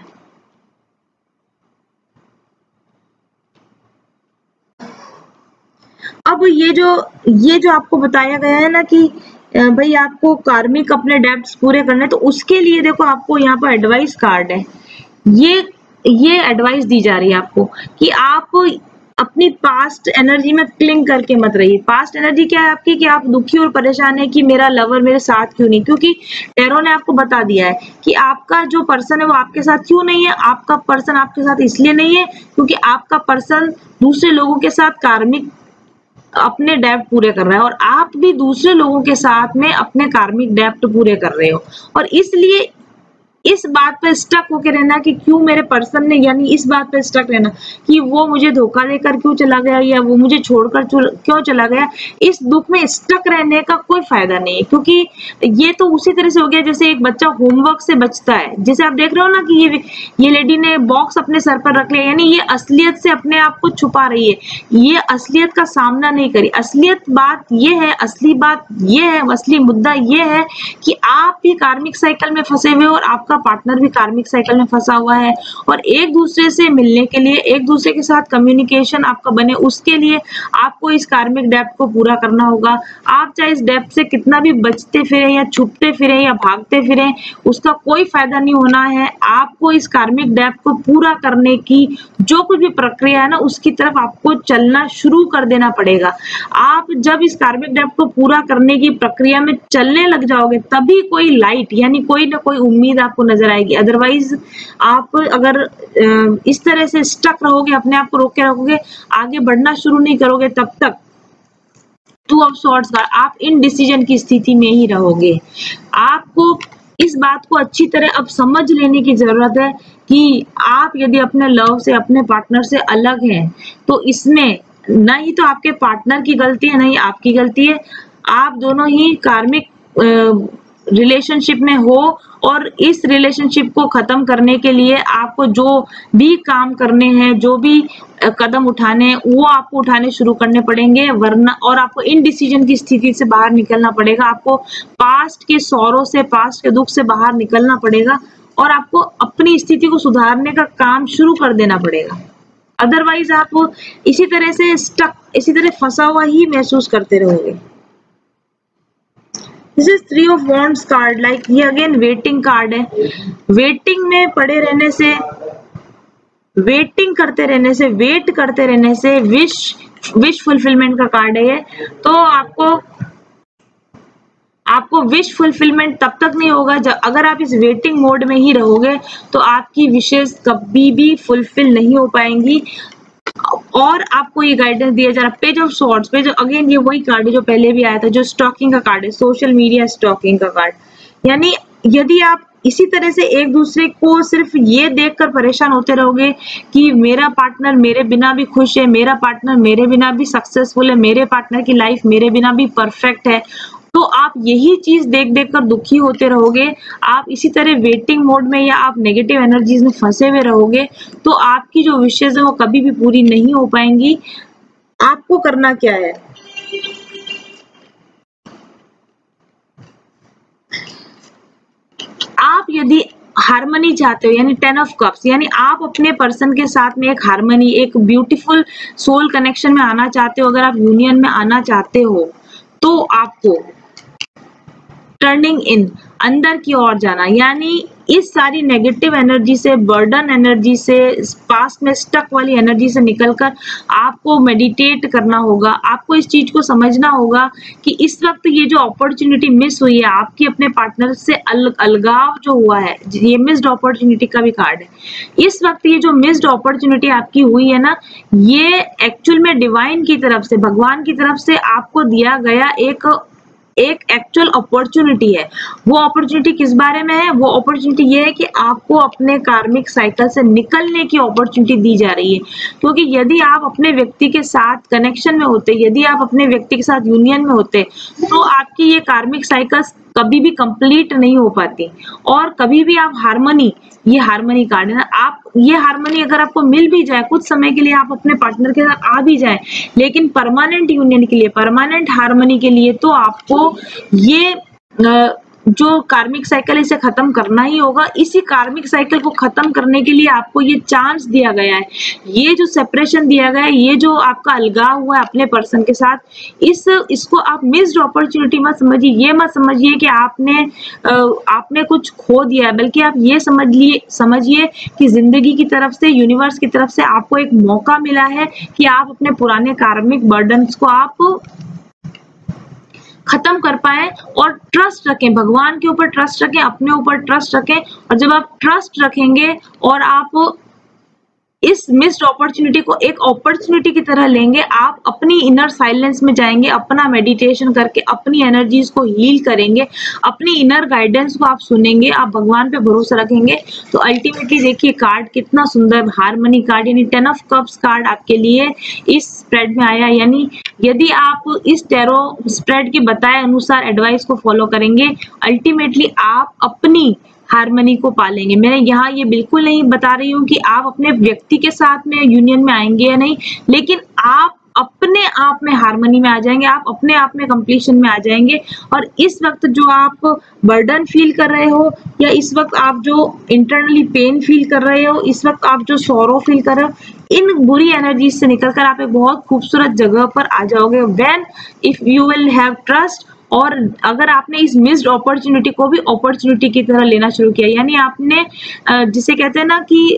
अब ये जो ये जो आपको बताया गया है ना कि भाई आपको कार्मिक अपने डेब्ट्स पूरे करने, तो उसके लिए देखो आपको यहाँ पर एडवाइस कार्ड है। ये ये एडवाइस दी जा रही है आपको कि आप अपनी पास्ट एनर्जी में क्लिंग करके मत रहिए। पास्ट एनर्जी क्या है आपकी कि आप दुखी और परेशान है कि मेरा लवर मेरे साथ क्यों नहीं, क्योंकि टैरो ने आपको बता दिया है कि आपका जो पर्सन है वो आपके साथ क्यों नहीं है। आपका पर्सन आपके साथ इसलिए नहीं है क्योंकि आपका पर्सन दूसरे लोगों के साथ कार्मिक अपने डेप्ट पूरे कर रहा है, और आप भी दूसरे लोगों के साथ में अपने कार्मिक डेप्ट पूरे कर रहे हो। और इसलिए इस बात पे स्टक होके रहना कि क्यों मेरे पर्सन ने, यानी इस बात पे स्टक रहना कि वो मुझे धोखा देकर क्यों चला गया या वो मुझे छोड़कर क्यों चला गया, इस दुख में स्टक रहने का कोई फायदा नहीं है। क्योंकि ये तो उसी तरह से हो गया जैसे एक बच्चा होमवर्क से बचता है। जैसे आप देख रहे हो ना कि ये ये लेडी ने बॉक्स अपने सर पर रख लिया, यानी ये असलियत से अपने आप को छुपा रही है, ये असलियत का सामना नहीं करी। असलियत बात ये है, असली बात ये है, असली मुद्दा ये है कि आप भी कार्मिक साइकिल में फंसे हुए हो और आपका पार्टनर भी कार्मिक साइकिल में फंसा हुआ है, और एक दूसरे से मिलने के लिए, एक दूसरे के साथ कम्युनिकेशन आपका बने, उसके लिए आपको इस कार्मिक डेप्थ को पूरा करना होगा। आप चाहे इस डेप्थ से कितना भी बचते फिरें या छुपते फिरें या भागते फिरें, उसका कोई फायदा नहीं होना है। आपको इस कार्मिक डेप्थ को पूरा करने की जो कुछ भी प्रक्रिया है ना, उसकी तरफ आपको चलना शुरू कर देना पड़ेगा। आप जब इस कार्मिक डेप्थ को पूरा करने की प्रक्रिया में चलने लग जाओगे तभी कोई लाइट यानी कोई ना कोई उम्मीद आपको नजर आएगी। अदरवाइज आप अगर इस तरह से स्टक रहोगे, अपने आप को रोक के रखोगे, आगे बढ़ना शुरू नहीं करोगे, तब तक टू ऑफ सॉर्ड्स का आप इनडिसीजन की स्थिति में ही रहोगे। आपको इस बात को अच्छी तरह अब समझ लेने की जरूरत है कि आप यदि अपने लव से, अपने पार्टनर से अलग हैं, तो इसमें ना ही तो आपके पार्टनर की गलती है, ना ही आपकी गलती है। आप दोनों ही कार्मिक रिलेशनशिप में हो, और इस रिलेशनशिप को खत्म करने के लिए आपको जो भी काम करने हैं, जो भी कदम उठाने हैं, वो आपको उठाने शुरू करने पड़ेंगे, वरना और आपको इनडिसीजन की स्थिति से बाहर निकलना पड़ेगा। आपको पास्ट के सौरों से, पास्ट के दुख से बाहर निकलना पड़ेगा, और आपको अपनी स्थिति को सुधारने का काम शुरू कर देना पड़ेगा। अदरवाइज आप इसी तरह से स्टक, इसी तरह फंसा हुआ ही महसूस करते रहोगे। This is three of wands card, like ये अगेन वेटिंग कार्ड है। वेटिंग में पड़े रहने से, वेटिंग करते रहने से, वेट करते रहने से विश विश फुलफिलमेंट का कार्ड है ये। तो आपको आपको विश फुलफिलमेंट तब तक नहीं होगा जब अगर आप इस वेटिंग मोड में ही रहोगे, तो आपकी विशेस कभी भी फुलफिल नहीं हो पाएंगी। और आपको ये गाइडेंस दिया जा रहा है page of swords, page again ये वही कार्ड है जो पहले भी आया था, जो स्टॉकिंग का कार्ड है, सोशल मीडिया स्टॉकिंग का कार्ड। यानी यदि आप इसी तरह से एक दूसरे को सिर्फ ये देखकर परेशान होते रहोगे कि मेरा पार्टनर मेरे बिना भी खुश है, मेरा पार्टनर मेरे बिना भी सक्सेसफुल है, मेरे पार्टनर की लाइफ मेरे बिना भी परफेक्ट है, तो आप यही चीज देख देख कर दुखी होते रहोगे। आप इसी तरह वेटिंग मोड में या आप नेगेटिव एनर्जीज में फंसे हुए रहोगे, तो आपकी जो विशेष है वो कभी भी पूरी नहीं हो पाएंगी। आपको करना क्या है, आप यदि हार्मनी चाहते हो, यानी टेन ऑफ कप्स, यानी आप अपने पर्सन के साथ में एक हार्मनी, एक ब्यूटीफुल सोल कनेक्शन में आना चाहते हो, अगर आप यूनियन में आना चाहते हो, तो आपको टर्निंग इन, अंदर की ओर जाना, यानी इस सारी नेगेटिव एनर्जी से, बर्डन एनर्जी से, पास्ट में स्टक वाली एनर्जी से निकलकर आपको मेडिटेट करना होगा। आपको इस चीज को समझना होगा कि इस वक्त ये जो अपॉर्चुनिटी मिस हुई है, आपकी अपने पार्टनर से अल, अलगाव जो हुआ है, ये मिस्ड अपॉर्चुनिटी का भी कार्ड है। इस वक्त ये जो मिस्ड अपॉर्चुनिटी आपकी हुई है ना, ये एक्चुअल में डिवाइन की तरफ से, भगवान की तरफ से आपको दिया गया एक एक एक्चुअल अपॉर्चुनिटी है। वो अपॉर्चुनिटी किस बारे में है? वो अपॉर्चुनिटी ये है कि आपको अपने कार्मिक साइकिल से निकलने की अपॉर्चुनिटी दी जा रही है। क्योंकि यदि आप अपने व्यक्ति के साथ कनेक्शन में होते, यदि आप अपने व्यक्ति के साथ यूनियन में होते, तो आपकी ये कार्मिक साइकिल्स कभी भी कंप्लीट नहीं हो पाती और कभी भी आप हार्मनी, ये हार्मनी कार्ड है ना, आप ये हार्मनी अगर आपको मिल भी जाए कुछ समय के लिए, आप अपने पार्टनर के साथ आ भी जाए, लेकिन परमानेंट यूनियन के लिए, परमानेंट हार्मनी के लिए तो आपको ये अ, जो कार्मिक साइकिल इसे खत्म करना ही होगा। इसी कार्मिक साइकिल को खत्म करने के लिए आपको ये चांस दिया गया है, ये जो सेपरेशन दिया गया है, ये जो आपका अलगाव हुआ है अपने पर्सन के साथ, इस इसको आप मिस्ड अपॉर्चुनिटी मत समझिए। ये मत समझिए कि आपने आपने कुछ खो दिया है, बल्कि आप ये समझ लिए समझिए कि जिंदगी की तरफ से, यूनिवर्स की तरफ से आपको एक मौका मिला है कि आप अपने पुराने कार्मिक बर्डन्स को आप खत्म कर पाए और ट्रस्ट रखें, भगवान के ऊपर ट्रस्ट रखें, अपने ऊपर ट्रस्ट रखें। और जब आप ट्रस्ट रखेंगे और आप इस मिस्ड अपॉर्चुनिटी को एक अपॉर्चुनिटी की तरह लेंगे, आप अपनी इनर साइलेंस में जाएंगे, अपना मेडिटेशन करके अपनी एनर्जीज को हील करेंगे, अपनी इनर गाइडेंस को आप सुनेंगे, आप भगवान पे भरोसा रखेंगे, तो अल्टीमेटली देखिए कार्ड कितना सुंदर, हार्मनी कार्ड यानी टेन ऑफ कप्स कार्ड आपके लिए इस स्प्रेड में आया। यानी यदि आप इस टैरो स्प्रेड के बताए अनुसार एडवाइस को फॉलो करेंगे, अल्टीमेटली आप अपनी हार्मनी को पालेंगे। मैं यहाँ ये बिल्कुल नहीं बता रही हूँ कि आप अपने व्यक्ति के साथ में यूनियन में आएंगे या नहीं, लेकिन आप अपने आप में हार्मनी में आ जाएंगे, आप अपने आप में कंप्लीशन में आ जाएंगे। और इस वक्त जो आप बर्डन फील कर रहे हो, या इस वक्त आप जो इंटरनली पेन फील कर रहे हो, इस वक्त आप जो सौरो फील कर रहे हो, इन बुरी एनर्जी से निकलकर आप एक बहुत खूबसूरत जगह पर आ जाओगे when if you will have trust. और अगर आपने इस मिस्ड अपॉर्चुनिटी को भी अपॉर्चुनिटी की तरह लेना शुरू किया, यानी आपने जिसे कहते हैं ना कि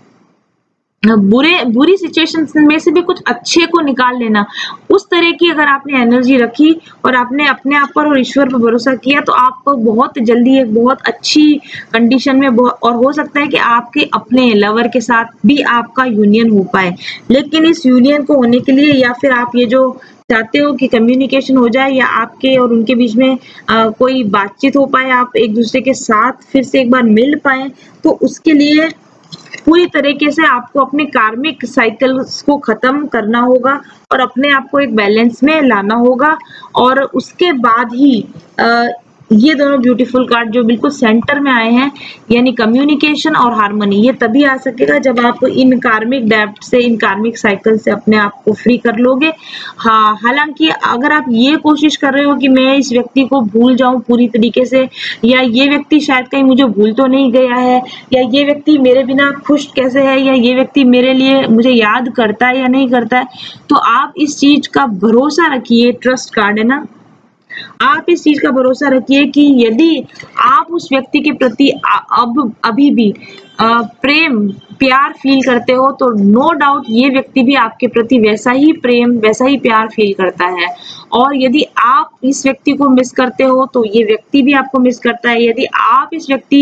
बुरे बुरी सिचुएशंस में से भी कुछ अच्छे को निकाल लेना, उस तरह की अगर आपने एनर्जी रखी और आपने अपने आप पर और ईश्वर पर भरोसा किया, तो आप बहुत जल्दी एक बहुत अच्छी कंडीशन में, और हो सकता है कि आपके अपने लवर के साथ भी आपका यूनियन हो पाए। लेकिन इस यूनियन को होने के लिए, या फिर आप ये जो चाहते हो कि कम्युनिकेशन हो जाए, या आपके और उनके बीच में आ, कोई बातचीत हो पाए, आप एक दूसरे के साथ फिर से एक बार मिल पाए, तो उसके लिए पूरी तरीके से आपको अपने कार्मिक साइकिल्स को खत्म करना होगा और अपने आप को एक बैलेंस में लाना होगा। और उसके बाद ही आ, ये दोनों ब्यूटीफुल कार्ड जो बिल्कुल सेंटर में आए हैं, यानी कम्युनिकेशन और हार्मनी, ये तभी आ सकेगा जब आप इन कार्मिक डेप्थ से, इन कार्मिक साइकिल से अपने आप को फ्री कर लोगे। हाँ, हालांकि अगर आप ये कोशिश कर रहे हो कि मैं इस व्यक्ति को भूल जाऊं पूरी तरीके से, या ये व्यक्ति शायद कहीं मुझे भूल तो नहीं गया है, या ये व्यक्ति मेरे बिना खुश कैसे है, या ये व्यक्ति मेरे लिए मुझे याद करता है या नहीं करता है, तो आप इस चीज का भरोसा रखिए। ट्रस्ट कार्ड है ना, आप इस चीज का भरोसा रखिए कि यदि आप उस व्यक्ति के प्रति अब अभी भी आ, प्रेम प्यार फील करते हो, तो नो डाउट ये व्यक्ति भी आपके प्रति वैसा ही प्रेम, वैसा ही प्यार फील करता है। और यदि आप इस व्यक्ति को मिस करते हो, तो ये व्यक्ति भी आपको मिस करता है। यदि आप इस व्यक्ति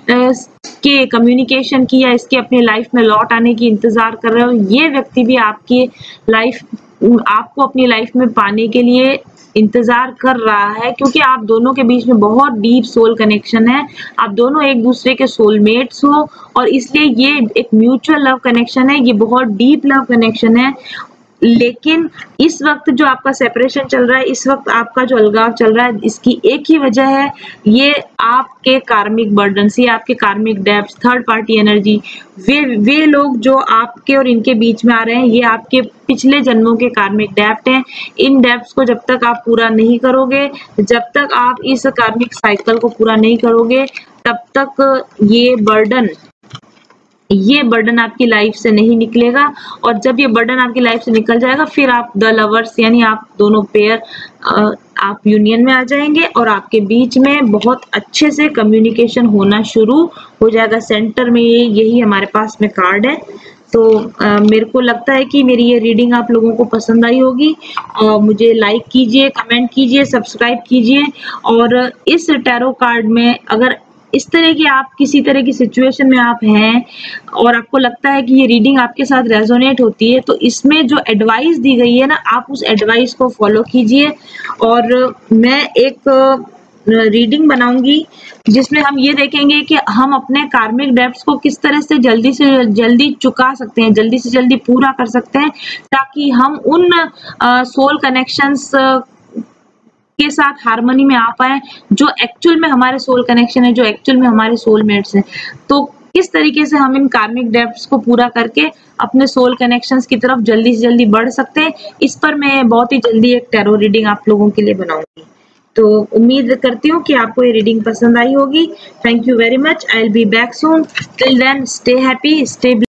के कम्युनिकेशन की या इसके अपने लाइफ में लौट आने की इंतजार कर रहे हो, ये व्यक्ति भी आपकी लाइफ, आपको अपनी लाइफ में पाने के लिए इंतजार कर रहा है, क्योंकि आप दोनों के बीच में बहुत डीप सोल कनेक्शन है, आप दोनों एक दूसरे के सोलमेट्स हो, और इसलिए ये एक म्यूचुअल लव कनेक्शन है, ये बहुत डीप लव कनेक्शन है। लेकिन इस वक्त जो आपका सेपरेशन चल रहा है, इस वक्त आपका जो अलगाव चल रहा है, इसकी एक ही वजह है, ये आपके कार्मिक बर्डन से, आपके karmic depth, third party energy, वे वे लोग जो आपके और इनके बीच में आ रहे हैं, ये आपके पिछले जन्मों के कार्मिक डेप्थ हैं। इन डेप्थ को जब तक आप पूरा नहीं करोगे, जब तक आप इस कार्मिक साइकिल को पूरा नहीं करोगे, तब तक ये बर्डन ये बर्डन आपकी लाइफ से नहीं निकलेगा, और जब ये बर्डन आपकी लाइफ से निकल जाएगा फिर आप द लवर्स यानी आप दोनों पेयर आप यूनियन में आ जाएंगे और आपके बीच में बहुत अच्छे से कम्युनिकेशन होना शुरू हो जाएगा। सेंटर में ये यही हमारे पास में कार्ड है। तो आ, मेरे को लगता है कि मेरी ये रीडिंग आप लोगों को पसंद आई होगी, और मुझे लाइक कीजिए, कमेंट कीजिए, सब्सक्राइब कीजिए। और इस टैरो कार्ड में अगर इस तरह की आप किसी तरह की सिचुएशन में आप हैं और आपको लगता है कि ये रीडिंग आपके साथ रेजोनेट होती है, तो इसमें जो एडवाइस दी गई है ना, आप उस एडवाइस को फॉलो कीजिए। और मैं एक रीडिंग बनाऊंगी जिसमें हम ये देखेंगे कि हम अपने कार्मिक डेब्ट्स को किस तरह से जल्दी से जल्दी चुका सकते हैं, जल्दी से जल्दी पूरा कर सकते हैं, ताकि हम उन सोल कनेक्शंस के साथ हार्मनी में आ पाए जो एक्चुअल में हमारे सोल कनेक्शन है, जो एक्चुअल में हमारे सोलमेट्स हैं। तो किस तरीके से हम इन कार्मिक डेब्ट्स को पूरा करके अपने सोल कनेक्शंस की तरफ जल्दी से जल्दी बढ़ सकते हैं, इस पर मैं बहुत ही जल्दी एक टैरो रीडिंग आप लोगों के लिए बनाऊंगी। तो उम्मीद करती हूँ कि आपको ये रीडिंग पसंद आई होगी। Thank you very much. I will be back soon. Till then stay happy, stay